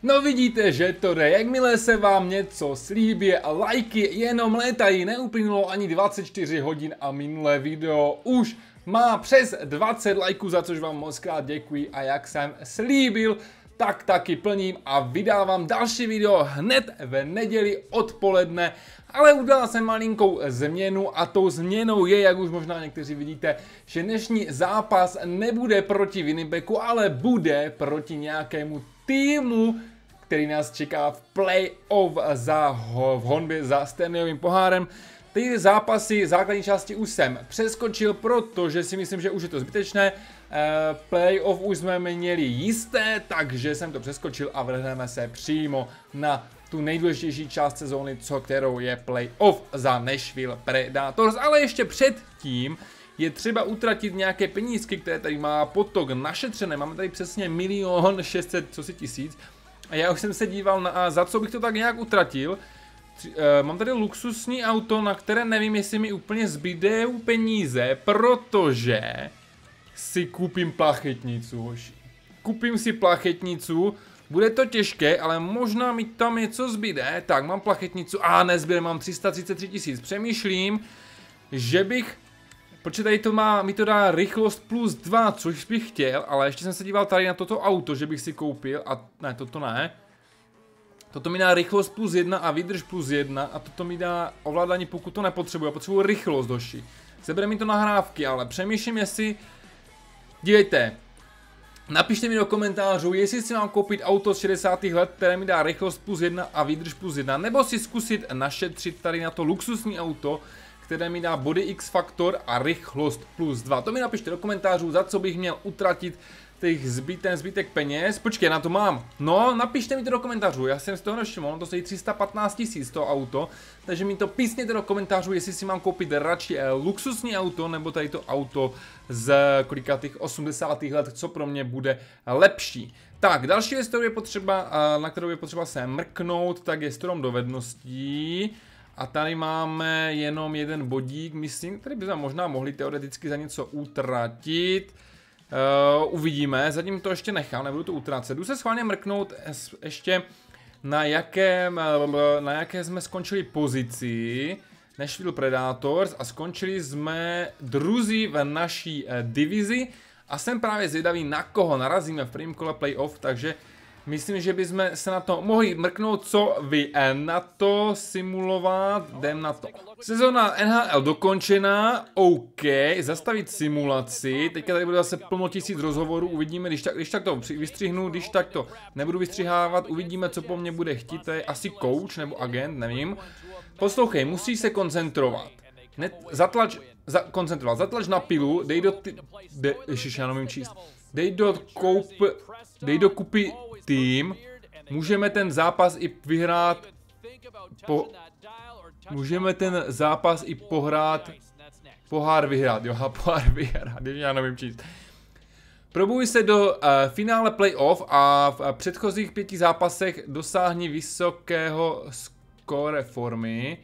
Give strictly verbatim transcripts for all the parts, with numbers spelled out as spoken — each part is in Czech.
No vidíte, že to jde, jakmile se vám něco slíbí a lajky jenom létají, neuplynulo ani dvacet čtyři hodin a minulé video už má přes dvacet lajků, za což vám moc krát děkuji a jak jsem slíbil, tak taky plním a vydávám další video hned v neděli odpoledne, ale udělal jsem malinkou změnu a tou změnou je, jak už možná někteří vidíte, že dnešní zápas nebude proti Winnipegu, ale bude proti nějakému týmu, který nás čeká v playoff za ho, v honbě za Stanleyovým pohárem. Ty zápasy základní části už jsem přeskočil, protože si myslím, že už je to zbytečné. E, playoff už jsme měli jisté, takže jsem to přeskočil a vrhneme se přímo na tu nejdůležitější část sezóny, co kterou je playoff za Nashville Predators. Ale ještě předtím je třeba utratit nějaké penízky, které tady má Potok našetřené. Máme tady přesně milion šest set co si tisíc. A já už jsem se díval na, za co bych to tak nějak utratil. Mám tady luxusní auto, na které nevím, jestli mi úplně zbyde peníze, protože si koupím plachetnicu, hoši. Koupím si plachetnicu, bude to těžké, ale možná mi tam něco zbyde. Tak, mám plachetnicu, a nezbyde, mám tři sta třicet tři tisíc. Přemýšlím, že bych, protože tady to má, mi to dá rychlost plus dva, což bych chtěl, ale ještě jsem se díval tady na toto auto, že bych si koupil, a ne, toto ne. Toto mi dá rychlost plus jedna a výdrž plus jedna a toto mi dá ovládání, pokud to nepotřebuji. Já potřebuji rychlost, hoši. Sebere mi to nahrávky, ale přemýšlím, jestli... Dívejte. Napište mi do komentářů, jestli si mám koupit auto z šedesátých let, které mi dá rychlost plus jedna a výdrž plus jedna, nebo si zkusit našetřit tady na to luxusní auto, které mi dá body X faktor a rychlost plus dva. To mi napište do komentářů, za co bych měl utratit těch zbytek, zbytek peněz. Počkej, na to mám. No, napište mi to do komentářů, já jsem z toho nevšiml, to stojí tři sta patnáct tisíc to auto, takže mi to písněte do komentářů, jestli si mám koupit radši luxusní auto, nebo tady to auto z kolika těch osmdesátých let, co pro mě bude lepší. Tak, další věc, kterou je potřeba, na kterou je potřeba se mrknout, tak je strom dovedností. A tady máme jenom jeden bodík, myslím, který bychom možná mohli teoreticky za něco utratit. Uh, uvidíme, zatím to ještě nechám, nebudu to utracet. Jdu se schválně mrknout ještě na jakém, na jaké jsme skončili pozici Nashville Predators a skončili jsme druzí v naší divizi a jsem právě zvědavý, na koho narazíme v prvním kole playoff, takže myslím, že bychom se na to mohli mrknout, co vy na to simulovat, jdem na to. Sezóna N H L dokončená, OK, zastavit simulaci, teďka tady bude zase plno tisíc rozhovorů, uvidíme, když tak, když tak to vystřihnu, když tak to nebudu vystřihávat, uvidíme, co po mně bude chtít, to je asi coach nebo agent, nevím. Poslouchej, musíš se koncentrovat, ne, zatlač, za, koncentrovat, zatlač na pilu, dej do ty, de, ježiš, já nevím číst, dej do koup, dej do kupy tým, můžeme ten zápas i vyhrát po, můžeme ten zápas i pohrát, pohár vyhrát, jo, pohár vyhrát, já nevím číst. Probuj se do uh, finále playoff a v uh, předchozích pěti zápasech dosáhni vysokého skóre formy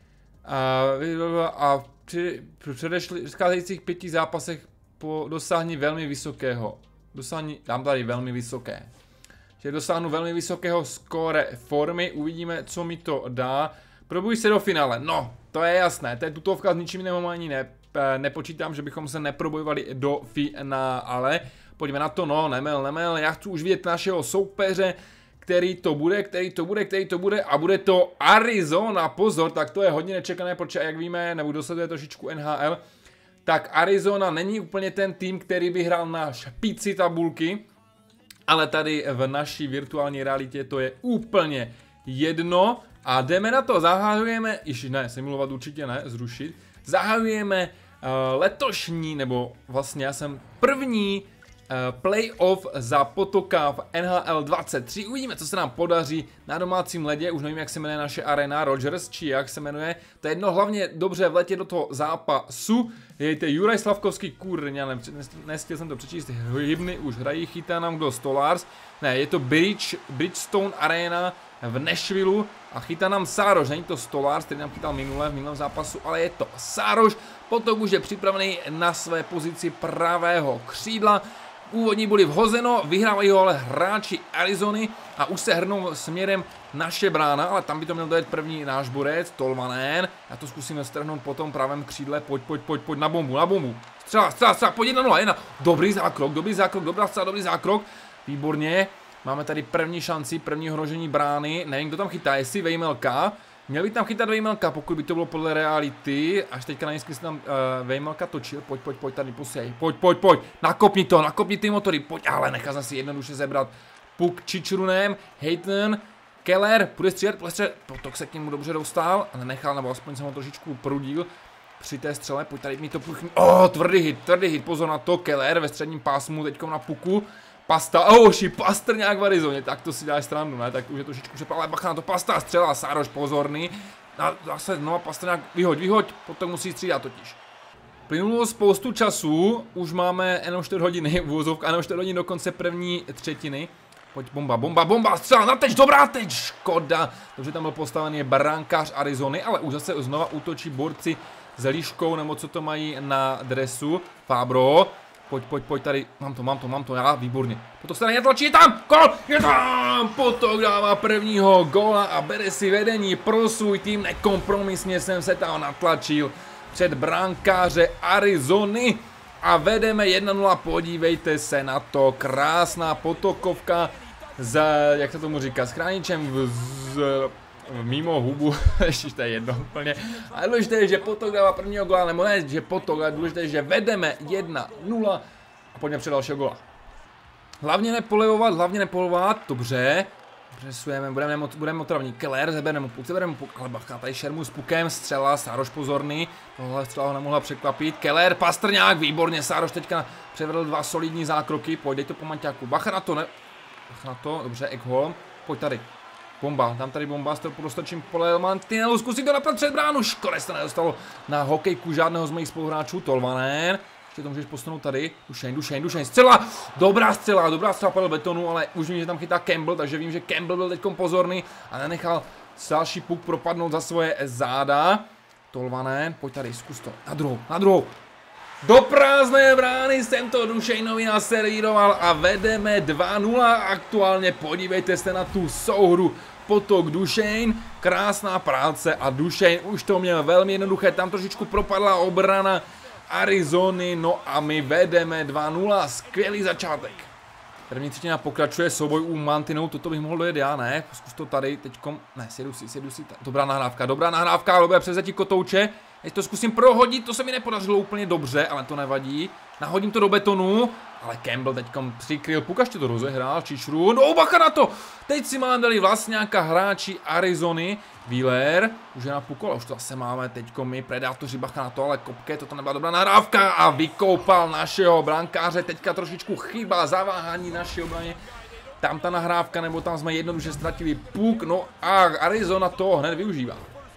uh, a v při, předcházejících pěti zápasech po, dosáhni velmi vysokého, dosáhni, dám tady velmi vysoké. Že dosáhnu velmi vysokého skóre formy, uvidíme, co mi to dá. Probuj se do finále, no, to je jasné, to je tutovka, s ničím jiným ani ne, nepočítám, že bychom se neprobojovali do finále. Pojďme na to, no, nemel, nemel, já chci už vidět našeho soupeře, který to bude, který to bude, který to bude a bude to Arizona, pozor, tak to je hodně nečekané, protože jak víme, nebo dosleduje trošičku N H L, tak Arizona není úplně ten tým, který by hrál na špici tabulky, ale tady v naší virtuální realitě to je úplně jedno a jdeme na to, zahajujeme, již ne, simulovat určitě ne, zrušit, zahajujeme uh, letošní, nebo vlastně já jsem první uh, playoff za Potoka v N H L dvacet tři, uvidíme, co se nám podaří na domácím ledě, už nevím, jak se jmenuje naše arena, Rogers, či jak se jmenuje, to je jedno, hlavně dobře vletět do toho zápasu. Jejte, Juraj Slavkovský, kurňa, ne, nestihl jsem to přečíst, hybny už hrají, chytá nám kdo, Stolars, ne, je to Bridge, Bridgestone Arena v Nashville a chytá nám Sároš, není to Stolars, který nám chytal minule v minulém zápasu, ale je to Sároš, Potok už je připravený na své pozici pravého křídla, úvodní body vhozeno, vyhrávají ho ale hráči Arizony a už se hrnou směrem naše brána, ale tam by to měl dojet první náš borec, Tolvanen. Já to zkusím strhnout po tom pravém křídle, pojď, pojď, pojď, pojď na bombu, na bombu. Střela, střela, střela, pojď jedna nula, jedna. Dobrý zákrok, dobrý zákrok, dobrá střela, dobrý zákrok. Výborně. Máme tady první šanci, první ohrožení brány. Nevím, kdo tam chytá, jestli Vejmelka. Měl by tam chytat Vejmelka, pokud by to bylo podle reality. Až teďka na nízky se tam uh, Vejmelka točil. Pojď, pojď, pojď, tady posej. Pojď, pojď, pojď. Nakopni to, nakopni ty motory. Pojď, ale nechá se si jednoduše zebrat. Puk Čičrunem, Hayton, Keller, bude střílet, bude střílet. Potok se k němu dobře dostal a nenechal, nebo aspoň se ho trošičku prudil při té střele. Pojď, tady mi to půjde. Oh, tvrdý hit, tvrdý hit, pozor na to. Keller ve středním pásmu, teďkom na puku. Pasta, oši, Pastrňák v Arizoně, tak to si dáš stranu, ne, tak už je trošičku přepal, ale bacha na to, Pasta, střela, Sároš pozorný, a zase znova Pastrňák, vyhoď, vyhoď, potom musí střídat totiž. Plynulo spoustu času, už máme jenom čtyři hodiny, vůzovka, jenom čtyři hodiny do konce první třetiny. Pojď, bomba, bomba, bomba, střela, na teď, dobrá teď, škoda, dobře tam byl postavený brankář Arizony, ale už zase znova útočí borci s líškou, nebo co to mají na dresu, Fabro. Pojď, pojď, pojď tady, mám to, mám to, mám to, já, výborně. Potok se netlačí, je tam, gol, je tam, Potok dává prvního góla a bere si vedení pro svůj tým, nekompromisně jsem se tam natlačil před brankáře Arizony a vedeme jedna nula, podívejte se na to, krásná Potokovka z, jak se tomu říká, s chráničem v, z, mimo hubu, ještě to je jedno úplně, ale důležité je, že Potok dává prvního góla, nebo ne, že Potok, ale důležité je, že vedeme jedna nula a pojďme před dalšího góla. Hlavně nepolevovat, hlavně nepolevovat, dobře, přesujeme, budeme, budeme otravní, Keller, zebereme mu puk, zebereme mu puk, ale bacha, tady šermu s pukem, střela, Sároš pozorný, tohle střela ho nemohla překvapit, Keller, Pastrňák, výborně, Sároš teďka převedl dva solidní zákroky, pojď, dej to po Maťáku, bacha na to, ne, bacha na to, dobře, Ekholm, pojď tady. Bomba, dám tady bomba, s kterou dostačím pole mantinelu, zkusím to napad před bránu, škoda se nedostalo na hokejku žádného z mých spoluhráčů, Tolvanen, ještě to můžeš posunout tady, Dušeň, Dušeň, Dušeň, střela, dobrá střela, dobrá střela padl betonu, ale už vím, že tam chytá Campbell, takže vím, že Campbell byl teďkom pozorný a nenechal další puk propadnout za svoje záda, Tolvanen, pojď tady, zkus to, na druhou, na druhou. Do prázdné brány jsem to Dušejnovi naservíroval a vedeme dva nula aktuálně, podívejte se na tu souhru Potok Dušejn, krásná práce a Dušejn už to měl velmi jednoduché, tam trošičku propadla obrana Arizony, no a my vedeme dva nula, skvělý začátek. První třetina pokračuje, souboj u mantinelu, toto bych mohl dojet já, ne, zkus to tady teďkom, ne, sjedu si, sjedu si, dobrá nahrávka, dobrá nahrávka, dobré převzetí kotouče. Teď to zkusím prohodit, to se mi nepodařilo úplně dobře, ale to nevadí. Nahodím to do betonu, ale Campbell teďkom přikryl puk, ještě to rozehrál, Čičru, no bacha na to! Teď si máme dali vlastňáka hráči Arizony, Wheeler, už je na puku, ale už to zase máme teďkom my, predátoři, bacha na to, ale kopke, toto nebyla dobrá nahrávka a vykoupal našeho brankáře, teďka trošičku chyba, zaváhání naší obraně. Tam ta nahrávka, nebo tam jsme jednoduše ztratili puk, no a Arizona to hned využívá.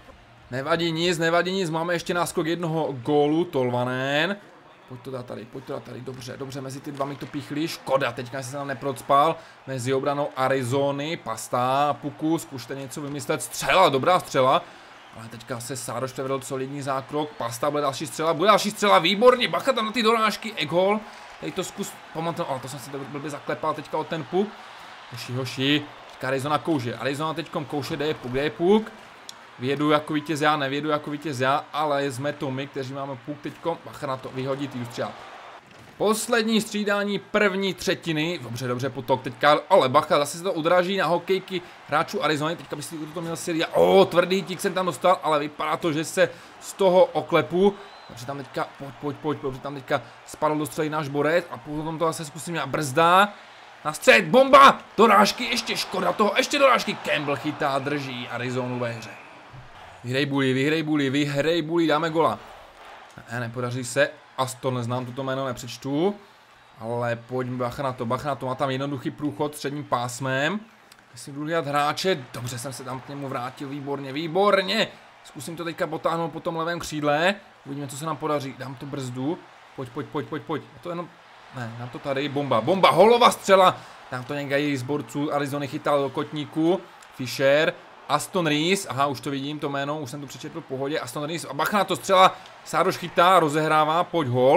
Nevadí nic, nevadí nic, máme ještě náskok jednoho gólu, Tolvanen. Pojď to dát tady, pojď to dát tady, dobře, dobře, mezi ty dva mi to píchli, škoda, teďka se tam neprocpal, mezi obranou Arizony, Pasta, Puku, zkušte něco vymyslet, střela, dobrá střela, ale teďka se Sároš převedl solidní zákrok, Pasta, bude další střela, bude další střela, výborně, bacha tam na ty dorážky, Ekholm, tady to zkus, pamatuju, ale to jsem se blbě zaklepal teďka od ten puk, hoši, hoši, teďka Arizona kouže, Arizona teďkom kouše, kde je puk, kde je puk. Vědu jako vítěz já, nevědu jako vítěz já, ale jsme to my, kteří máme puk teďko, bacha na to, vyhodit ji střela. Poslední střídání první třetiny, dobře, dobře, Potok teďka, ale bacha, zase se to udráží na hokejky hráčů Arizony, teďka by si to měl si o, tvrdý tík jsem tam dostal, ale vypadá to, že se z toho oklepu, dobře tam teďka, pojď, pojď, pojď, dobře tam teďka spadl do střely náš borec a potom to zase zkusím já, brzda. Na střed, bomba, dorážky, ještě škoda toho, ještě dorážky, Campbell chytá, drží Arizonu ve hře. Vyhrej bully, vyhrej bully, vyhrej bully, dáme gola. Ne, nepodaří se, Aston, neznám toto jméno, nepřečtu. Ale pojď, bacha na to, bacha na to, má tam jednoduchý průchod středním pásmem. Jestli budu dělat hráče, dobře jsem se tam k němu vrátil, výborně, výborně. Zkusím to teďka potáhnout po tom levém křídle, uvidíme, co se nám podaří, dám to brzdu. Pojď, pojď, pojď, pojď, pojď, to jenom, ne, dám to tady, bomba, bomba, holová střela. Tam to někde z borců Arizony chytal do kotníku, Fisher. Aston Reese, aha, už to vidím, to jméno, už jsem to přečetl v pohodě, Aston Reese, a bacha na to střela, Sároš chytá, rozehrává, pojď hol,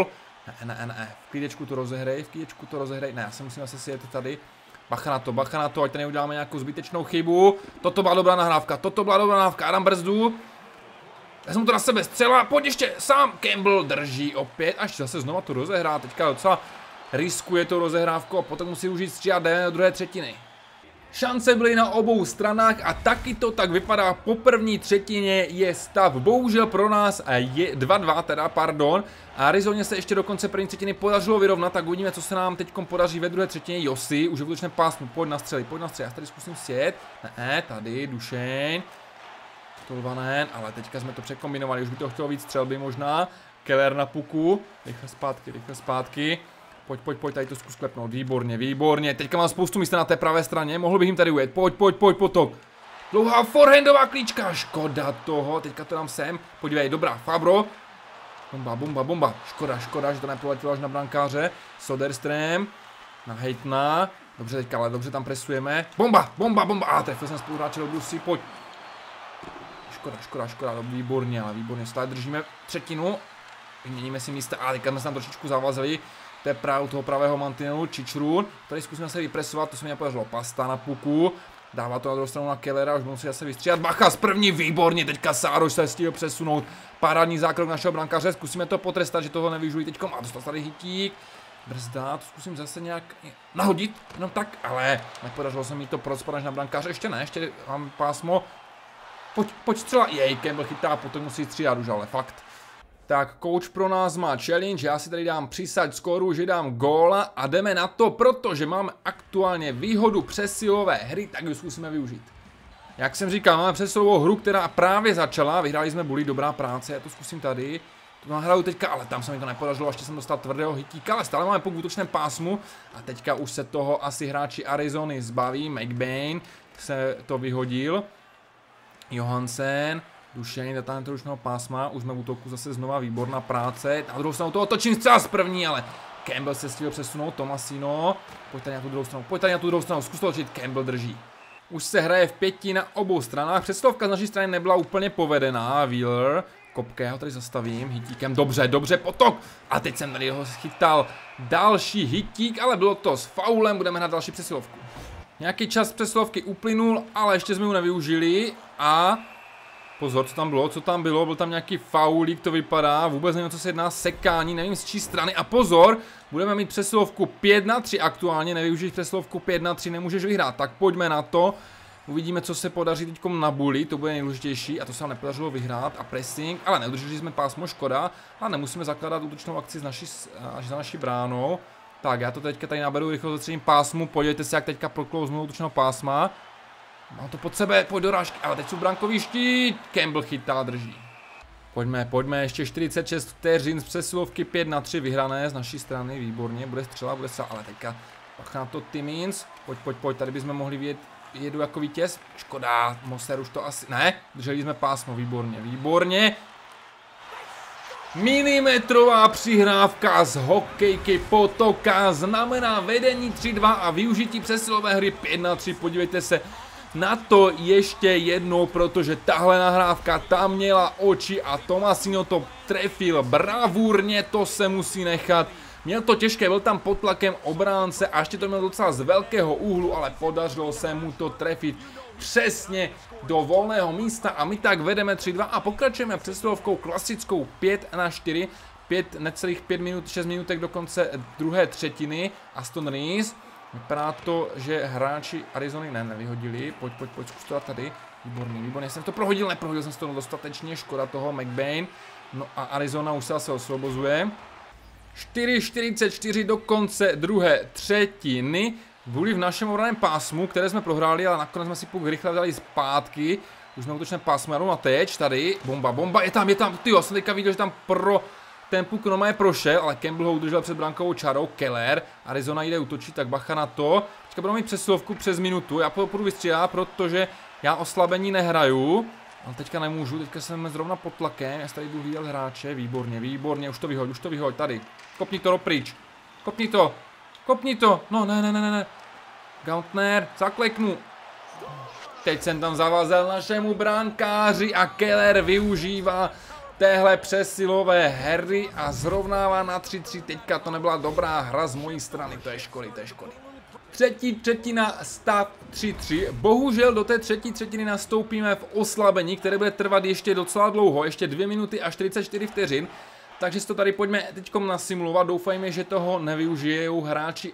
Ne, ne, ne, v klídečku to rozehrej, v klídečku to rozehrej, ne, já se musím asi sjet tady. Bacha na to, bacha na to, ať tady neuděláme nějakou zbytečnou chybu. Toto byla dobrá nahrávka, toto byla dobrá nahrávka, Adam brzdu. Já jsem to na sebe střela, pojď ještě sám, Campbell drží opět, až zase znova to rozehrá, teďka docela riskuje to rozehrávku a potom musí užít stříhat do druhé třetiny. Šance byly na obou stranách a taky to tak vypadá. Po první třetině je stav bohužel pro nás je dva dva, teda pardon. A Arizoně se ještě do konce první třetiny podařilo vyrovnat, tak uvidíme, co se nám teď podaří ve druhé třetině. Josi, už je v útočném pásmu, pojď na střely, pojď na střely, já tady zkusím sjet. Ne, tady, Dušeň. Tolvanen, ale teďka jsme to překombinovali, už by to chtělo víc střelby možná. Keller na puku, rychle zpátky, rychle zpátky. Pojď, pojď, pojď, tady to zkus klepnout, výborně, výborně, teďka mám spoustu místa na té pravé straně, mohl bych jim tady ujet, pojď, pojď, pojď, potok. Dlouhá forehandová klíčka, škoda toho, teďka to dám sem, podívej, dobrá, Fabro. Bomba, bomba, bomba, škoda, škoda, že to nepoletělo až na brankáře. Soderström, na Hejtna, dobře teďka, ale dobře tam presujeme. Bomba, bomba, bomba, a trefil jsem spoluhráče do Brusy, pojď. Škoda, škoda, škoda, výborně, ale výborně, stále držíme třetinu. Vyměníme si místa, a teďka jsme se tam trošičku zavazili. To je právě toho pravého mantinelu, Čičrun. Tady zkusíme se vypresovat, to se mi nepodařilo. Pasta na puku, dává to na druhou stranu na Kellera, už musí zase vystříhat. Bacha z první, výborně, teďka Sároš se stihl přesunout. Parádní zákrok našeho brankáře, zkusíme to potrestat, že toho nevyžují teďkom. A dostal tady hitík, brzda, to zkusím zase nějak nahodit, jenom tak, ale nepodařilo se mi to prospadat na brankáře, ještě ne, ještě mám pásmo. Pojď, pojď střela, jej, Campbell chytá, potom musí stříhat už, ale fakt. Tak, coach pro nás má challenge, já si tady dám přísať skóru, že dám góla a jdeme na to, protože máme aktuálně výhodu přesilové hry, tak ji zkusíme využít. Jak jsem říkal, máme přesilovou hru, která právě začala, vyhráli jsme bully, dobrá práce, já to zkusím tady. To nahraju teďka, ale tam se mi to nepodařilo, ještě jsem dostal tvrdého hitíka, ale stále máme puk v útočném pásmu a teďka už se toho asi hráči Arizony zbaví, McBain se to vyhodil, Johansen. Dušeň, dotáhne to ručného pásma, už jsme v útoku zase znova výborná práce. Na druhou stranu toho točím zcela z první, ale Campbell se stihl přesunout, Tomasino. Pojď tady na tu druhou stranu, pojď tady na tu druhou stranu, zkus to točit, Campbell drží. Už se hraje v pěti na obou stranách, přesilovka z naší strany nebyla úplně povedená, Wheeler. Kopke, já ho tady zastavím, hitíkem, dobře, dobře, potok. A teď jsem tady ho chytal další hitík, ale bylo to s faulem, budeme hrát další přesilovku. Nějaký čas přesilovky uplynul, ale ještě jsme ho nevyužili a... Pozor, co tam bylo, co tam bylo, byl tam nějaký faulík, to vypadá, vůbec nevím, co se jedná, sekání, nevím z čí strany a pozor, budeme mít přesilovku pět na tři aktuálně, nevyužít přesilovku pět na tři, nemůžeš vyhrát, tak pojďme na to, uvidíme, co se podaří teďkom na bully, to bude nejdůležitější a to se nám nepodařilo vyhrát a pressing, ale neudrželi jsme pásmo, škoda, a nemusíme zakládat útočnou akci z naší, až za naší bránou, tak já to teďka tady naberu rychle ze středním pásmu, podívejte se, jak teďka proklouznu útočného pásma. Mám to pod sebe, pojď do rážky, ale teď jsou brankový štít, Campbell chytá, drží. Pojďme, pojďme, ještě čtyřicet šest vteřin z přesilovky pět na tři vyhrané z naší strany, výborně, bude střela, bude střela, ale teďka pak na to Timmins, pojď, pojď, pojď, tady bychom mohli vyjet, jedu jako vítěz, škoda, Moser už to asi, ne, drželi jsme pásmo, výborně, výborně. Milimetrová přihrávka z hokejky Potoka znamená vedení tři dva a využití přesilové hry pět na tři, podívejte se na to ještě jednou, protože tahle nahrávka tam měla oči a Tomasino to trefil bravurně, to se musí nechat. Měl to těžké, byl tam pod tlakem obránce a ještě to měl docela z velkého úhlu, ale podařilo se mu to trefit přesně do volného místa a my tak vedeme tři dva a pokračujeme přesilovkou klasickou pět na čtyři, pět, necelých pět minut, šest minutek do konce druhé třetiny. Aston Reese. Vypadá to, že hráči Arizony ne, nevyhodili, pojď, pojď, pojď, zkus to tady, výborný, výborný, jsem to prohodil, neprohodil jsem to dostatečně, škoda toho, McBain, no a Arizona už se asi osvobozuje. čtyři čtyřicet čtyři do konce druhé třetiny, byli v našem obraném pásmu, které jsme prohráli, ale nakonec jsme si puk rychle dali zpátky, už jsme útočné pásmo, já jdu na teď, tady, bomba, bomba, je tam, je tam, tyjo, jsem teďka viděl, že tam pro... Ten puk normálně prošel, ale Campbell ho udržel před brankovou čarou, Keller, Arizona jde útočit, tak bacha na to. Teďka budeme mít přesilovku přes minutu, já půjdu vystřídat, protože já oslabení nehraju. Ale teďka nemůžu, teďka jsem zrovna pod tlakem, já tady budu hlídat hráče, výborně, výborně, už to vyhoď, už to vyhoď, tady. Kopni to dopryč, kopni to, kopni to, no ne, ne, ne, ne. Gauntner, zakleknu. Teď jsem tam zavazel našemu brankáři a Keller využívá téhle přesilové hry a zrovnává na tři tři. Teďka to nebyla dobrá hra z mojí strany, to je školy, to je školy. Třetí třetina, stav tři tři. Bohužel do té třetí třetiny nastoupíme v oslabení, které bude trvat ještě docela dlouho, ještě dvě minuty a čtyřicet čtyři vteřin. Takže si to tady pojďme teďkom nasimulovat, doufajme, že toho nevyužijou hráči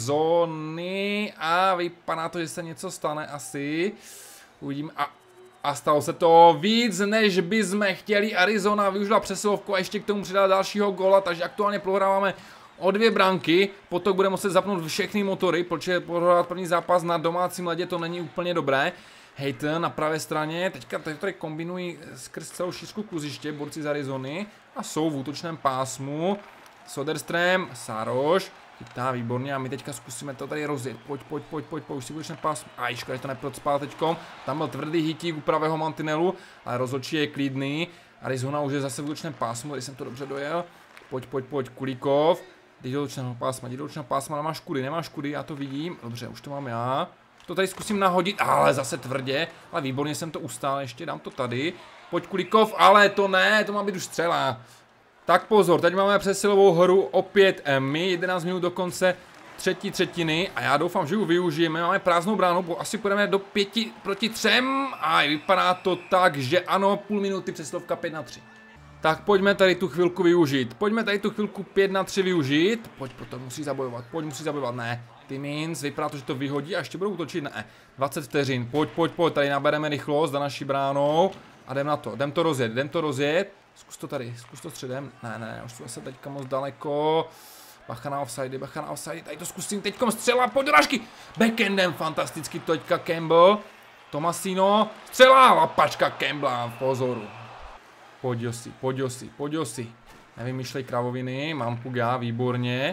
Arizony a vypadá to, že se něco stane asi. Uvidím a, a stalo se to víc, než by jsme chtěli. Arizona využila přesilovku a ještě k tomu přidala dalšího góla, takže aktuálně prohráváme o dvě branky, potom bude muset zapnout všechny motory, protože prohrát první zápas na domácím ledě to není úplně dobré. Hayton na pravé straně, teďka tady kombinují skrz celou šířku kluziště borci z Arizony a jsou v útočném pásmu. Soderström, Saroš, chytá výborně a my teďka zkusíme to tady rozjet. Pojď, pojď, pojď, pojď, pojď, už si útočné pásmu. A škoda, že to neprocpal teďkom. Tam byl tvrdý hitík u pravého mantinelu, ale rozhodčí je klidný. Arizona už je zase v útočném pásmu, tady jsem to dobře dojel. Pojď, pojď, pojď, Kulikov. Jdi do útočného pásma, jdi do útočného pásma, nemáš kudy, nemáš kudy, já to vidím. Dobře, už to mám já. To tady zkusím nahodit, ale zase tvrdě. Ale výborně jsem to ustál, ještě dám to tady. Pojď Kulikov, ale to ne, to má být už střela. Tak pozor, teď máme přesilovou hru opět my, jedenáct minut do konce třetí třetiny. A já doufám, že ji využijeme, máme prázdnou bránu, bo asi půjdeme do pěti proti třem. A vypadá to tak, že ano, půl minuty přesilovka pět na tři. Tak pojďme tady tu chvilku využít, pojďme tady tu chvilku pět na tři využít. Pojď, potom musí zabojovat, pojď, musí zabojovat, ne. Timins, vypadá to, že to vyhodí a ještě budou útočit, ne. dvacet vteřin, pojď, pojď, pojď, tady nabereme rychlost za naší bránou. A jdem na to, jdem to rozjet, jdem to rozjet. Zkus to tady, zkus to středem, ne, ne, ne, už jsme se teďka moc daleko. Bacha na offside, bacha na offside, tady to zkusím teďkom střela, pojď do rážky. Backendem, fantasticky teďka Campbell. Tomasino, střela, lapačka Campbella v pozoru. Pojď Josi, pojď Josi, pojď Josi. Nevymýšlej kravoviny, mám Puga, výborně.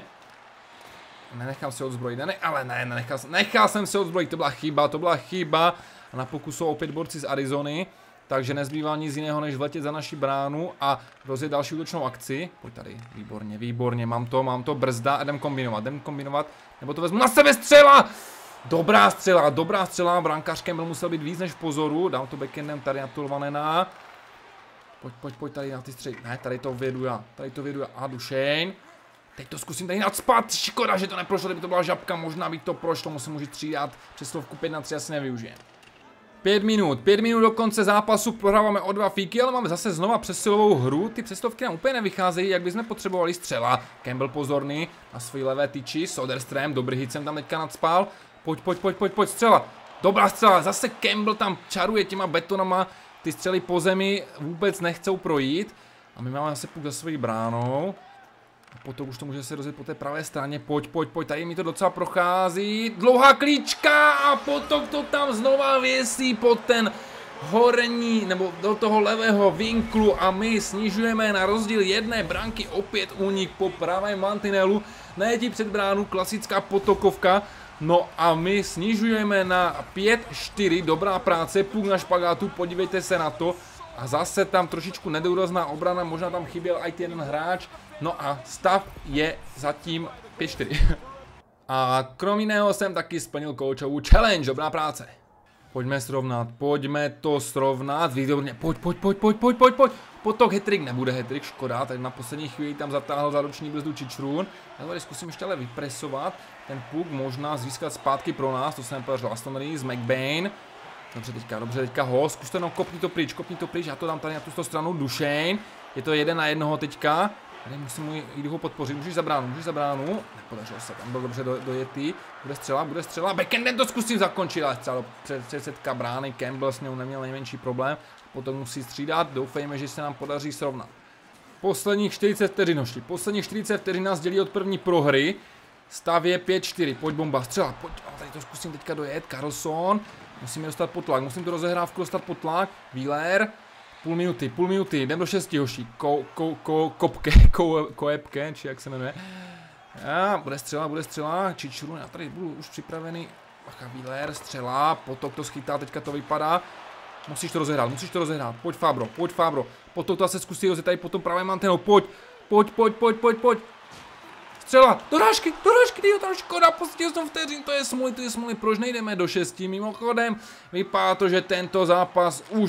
Nenechám se odzbrojit, ne, ale ne, nenechal, nechal jsem se odzbrojit, to byla chyba, to byla chyba. A na pokus jsou opět borci z Arizony, takže nezbývá nic jiného, než vletět za naši bránu a rozjet další útočnou akci. Pojď tady, výborně, výborně, mám to, mám to, brzda, jdem kombinovat, jdem kombinovat, nebo to vezmu na sebe, střela! Dobrá střela, dobrá střela, brankářkem byl musel být víc než v pozoru, dám to backendem tady na Tulvanena. Pojď, pojď, pojď tady na ty střely. Ne, tady to vědu já. Tady to vědu já. A Dušejn. Teď to zkusím tady nadspat. Škoda, že to neprošlo, kdyby to byla žabka. Možná by to prošlo. Musím už střídat. Přeslovku pět na tři asi nevyužijem. Pět minut. Pět minut do konce zápasu. Prohráváme o dva fíky, ale máme zase znova přesilovou hru. Ty přeslovky nám úplně nevycházejí, jak bychom potřebovali. Střela. Campbell pozorný na své levé tyči. Soderström. Dobrý hit jsem tam teďka nadspal. Pojď, pojď, pojď, pojď, pojď. Střela. Dobrá střela. Zase Campbell tam čaruje těma betonama. Ty střely po zemi vůbec nechcou projít. A my máme zase půl za svojí bránou. A potom už to může se rozjet po té pravé straně. Pojď, pojď, pojď. Tady mi to docela prochází. Dlouhá klíčka a potom to tam znova věsí pod ten horní, nebo do toho levého vinklu. A my snižujeme na rozdíl jedné branky opět únik po pravém mantinelu. Nejetí před bránu, klasická potokovka. No a my snižujeme na pět čtyři, dobrá práce, půl na špagátu, podívejte se na to. A zase tam trošičku nedůrazná obrana, možná tam chyběl i jeden hráč. No a stav je zatím pět čtyři. A krom jiného jsem taky splnil koučovu challenge, dobrá práce. Pojďme srovnat, pojďme to srovnat, výborně, pojď, pojď, pojď, pojď, pojď, pojď, pojď. Potok hetrik, nebude hetrik, škoda, tady na poslední chvíli tam zatáhl záruční brzdu Čičrun. Já tady zkusím ještě ale vypresovat, ten puk možná získat zpátky pro nás, to se nepodařilo. Aston Reese, McBain. Dobře teďka, dobře teďka ho, zkuste no, kopni to pryč, kopni to pryč, já to dám tady na tu stranu, Dušejn. Je to jeden na jednoho teďka. Tady musím mu jít ho podpořit, můžeš za bránu, můžeš za bránu. Nepodařilo se, tam byl dobře do, dojetý. Bude střela, bude střela, backendem to zkusím zakončit, ale střela před třicet brány, Campbell s ním neměl nejmenší problém. Potom musí střídat, doufejme, že se nám podaří srovnat. Posledních čtyřicet vteřin, hoši, posledních čtyřicet vteřin nás dělí od první prohry. Stav je pět čtyři, pojď bomba, střela, pojď, a tady to zkusím teďka dojet, Carlson. Musíme dostat pod tlak, musím to rozehrávku dostat pod tlak, Wheeler. Půl minuty, půl minuty, jdem do šesti, hoši. Ko, ko, ko, kopke, ko, koepke, či jak se jmenuje. A bude střela, bude střela, Čičrun, já tady budu už připravený. Bacha, Wheeler, střela, Potok to schytá, teďka to vypadá. Musíš to rozehrát, musíš to rozehrát, pojď Fabro, pojď Fabro. Potok to zase zkusí rozjet tady potom pravém antenou, pojď, pojď, pojď, pojď, pojď, pojď. Střela, dorážky, dorážky, tyjo, tam škoda, pustil jsem vteřin, to je smůly, to je smůly, proč nejdeme do šesti, mimochodem, vypadá to, že tento zápas už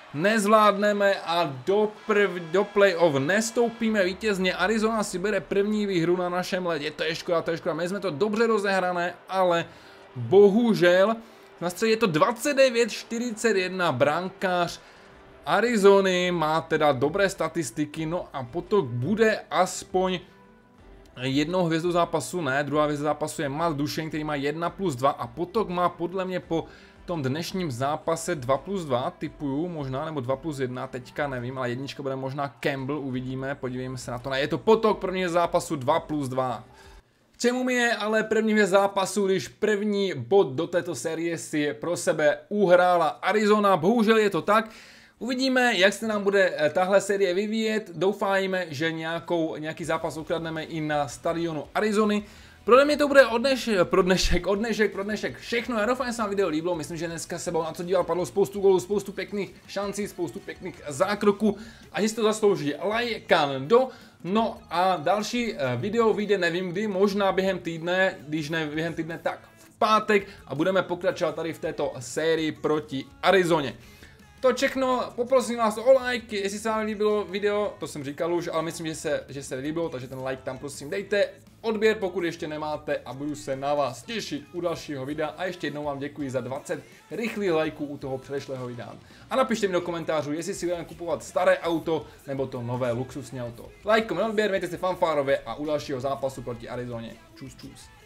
nezvládneme a do, prv, do playoff nestoupíme vítězně. Arizona si bere první výhru na našem ledě, to je škoda, to je škoda. My jsme to dobře rozehrané, ale bohužel na středě je to dvacet devět čtyřicet jedna, brankář Arizony má teda dobré statistiky, no a Potok bude aspoň jednou hvězdu zápasu, ne, druhá hvězda zápasu je Matt Duchene, který má jedna plus dva a Potok má podle mě po tom dnešním zápase dva plus dva, typuju možná, nebo dva plus jedna, teďka nevím, ale jednička bude možná Campbell, uvidíme, podívejme se na to, ne, je to Potok první zápasu dva plus dva. Čemu mi je ale první hvězda zápasu, když první bod do této série si pro sebe uhrála Arizona, bohužel je to tak. Uvidíme, jak se nám bude tahle série vyvíjet, doufáme, že nějakou, nějaký zápas ukradneme i na stadionu Arizony. Pro mě to bude od dnešek, pro dnešek, od dnešek, pro dnešek všechno. Já doufám, že se vám video líbilo, myslím, že dneska se na co díval, padlo spoustu gólů, spoustu pěkných šancí, spoustu pěkných zákroků a že si to zaslouží lajkando. No a další video vyjde, nevím kdy, možná během týdne, když ne během týdne, tak v pátek a budeme pokračovat tady v této sérii proti Arizoně. To všechno, poprosím vás o like, jestli se vám líbilo video, to jsem říkal už, ale myslím, že se, že se líbilo, takže ten like tam prosím dejte, odběr pokud ještě nemáte a budu se na vás těšit u dalšího videa a ještě jednou vám děkuji za dvacet rychlých lajků u toho předešlého videa. A napište mi do komentářů, jestli si budeme kupovat staré auto nebo to nové luxusní auto. Like, koment, odběr, mějte se fanfárově a u dalšího zápasu proti Arizoně. Čus, čus.